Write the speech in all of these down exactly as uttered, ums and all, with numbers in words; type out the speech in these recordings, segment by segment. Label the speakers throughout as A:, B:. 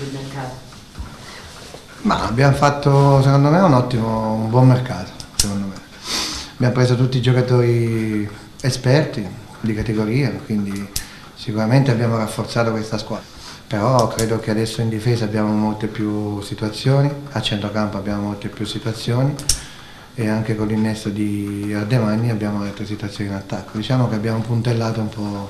A: del mercato?
B: Ma abbiamo fatto, secondo me, un ottimo, un buon mercato, secondo me. Abbiamo preso tutti i giocatori esperti di categoria, quindi sicuramente abbiamo rafforzato questa squadra. Però credo che adesso in difesa abbiamo molte più situazioni, a centrocampo abbiamo molte più situazioni e anche con l'innesto di Ardemagni abbiamo altre situazioni in attacco. Diciamo che abbiamo puntellato un po'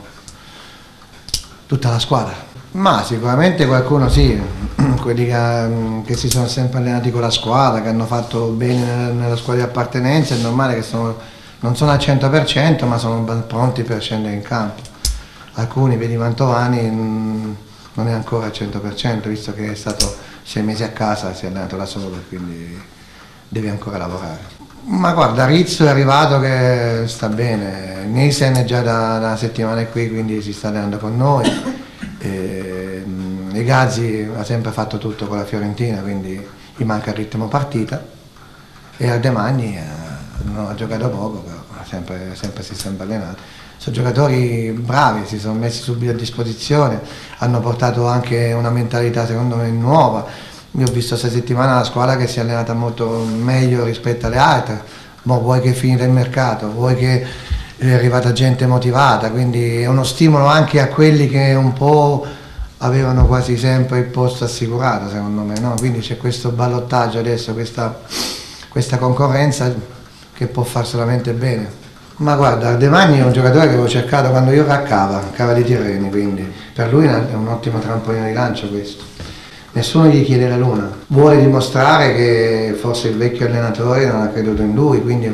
B: tutta la squadra. Ma sicuramente qualcuno sì, quelli che, che si sono sempre allenati con la squadra, che hanno fatto bene nella, nella squadra di appartenenza, è normale che sono, non sono al cento per cento ma sono pronti per scendere in campo. Alcuni, vedi Mantovani, mh, non è ancora al cento per cento, visto che è stato sei mesi a casa, si è allenato da solo, quindi deve ancora lavorare. Ma guarda, Rizzo è arrivato che sta bene, Nielsen è già da, da una settimana qui, quindi si sta allenando con noi. E, e Gazzi ha sempre fatto tutto con la Fiorentina, quindi gli manca il ritmo partita. E Ardemagni eh, non ha giocato poco, però sempre, sempre si è sempre allenato. Sono giocatori bravi, si sono messi subito a disposizione, hanno portato anche una mentalità secondo me nuova. Io ho visto questa settimana la squadra che si è allenata molto meglio rispetto alle altre, ma vuoi che è finita il mercato, vuoi che è arrivata gente motivata, quindi è uno stimolo anche a quelli che un po' avevano quasi sempre il posto assicurato, secondo me, no? Quindi c'è questo ballottaggio adesso, questa, questa concorrenza che può far solamente bene. Ma guarda, Ardemagni è un giocatore che avevo cercato quando io ero a Cava, Cava di Tirreni, quindi per lui è un ottimo trampolino di lancio questo. Nessuno gli chiede la luna, vuole dimostrare che forse il vecchio allenatore non ha creduto in lui, quindi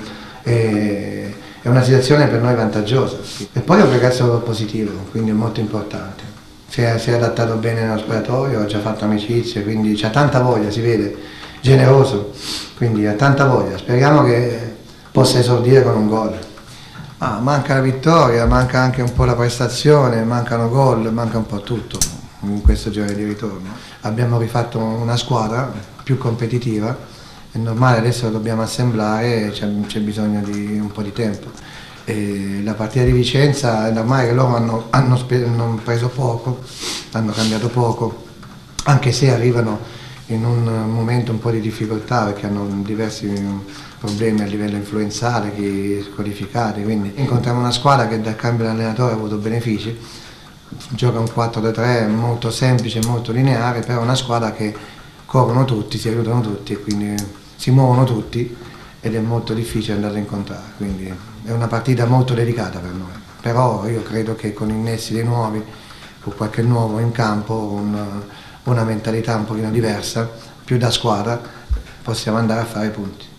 B: è, è una situazione per noi vantaggiosa. E poi è un ragazzo positivo, quindi è molto importante. Si è, si è adattato bene nello spogliatoio, ha già fatto amicizie, quindi ha tanta voglia, si vede, generoso, quindi ha tanta voglia. Speriamo che possa esordire con un gol. Ah, manca la vittoria, manca anche un po' la prestazione, mancano gol, manca un po' tutto in questo girone di ritorno. Abbiamo rifatto una squadra più competitiva, è normale, adesso la dobbiamo assemblare, c'è bisogno di un po' di tempo. E la partita di Vicenza è normale che loro hanno, hanno, hanno preso poco, hanno cambiato poco, anche se arrivano in un momento un po' di difficoltà perché hanno diversi problemi a livello influenzale, chi squalificati, quindi incontriamo una squadra che dal cambio dell'allenatore ha avuto benefici. Gioca un quattro due tre molto semplice, molto lineare, però è una squadra che corrono tutti, si aiutano tutti e quindi si muovono tutti ed è molto difficile andare a incontrare, quindi è una partita molto delicata per noi, però io credo che con innessi dei nuovi, con qualche nuovo in campo, una, una mentalità un pochino diversa, più da squadra, possiamo andare a fare punti.